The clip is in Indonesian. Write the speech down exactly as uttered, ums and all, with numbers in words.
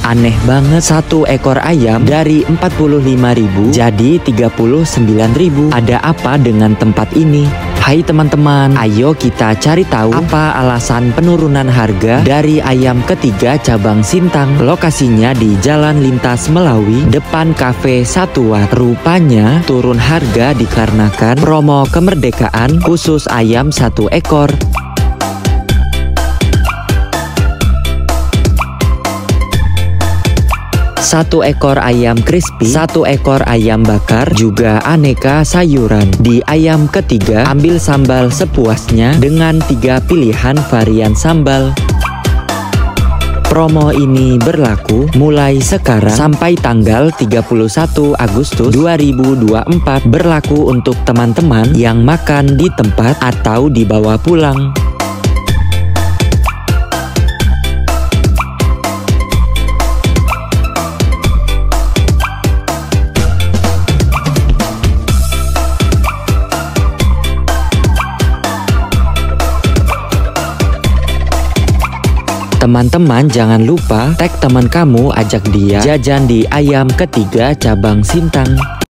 Aneh banget, satu ekor ayam dari empat puluh lima ribu jadi tiga puluh sembilan ribu. Ada apa dengan tempat ini? Hai teman-teman, ayo kita cari tahu apa alasan penurunan harga dari ayam ketiga cabang Sintang. Lokasinya di Jalan Lintas Melawi, depan Cafe Satwa. Rupanya turun harga dikarenakan promo kemerdekaan khusus ayam satu ekor. Satu ekor ayam crispy, satu ekor ayam bakar, juga aneka sayuran. Di ayam ketiga, ambil sambal sepuasnya dengan tiga pilihan varian sambal. Promo ini berlaku mulai sekarang sampai tanggal tiga puluh satu Agustus dua ribu dua puluh empat. Berlaku untuk teman-teman yang makan di tempat atau dibawa pulang. Teman-teman jangan lupa tag teman kamu, ajak dia jajan di ayam ketiga cabang Sintang.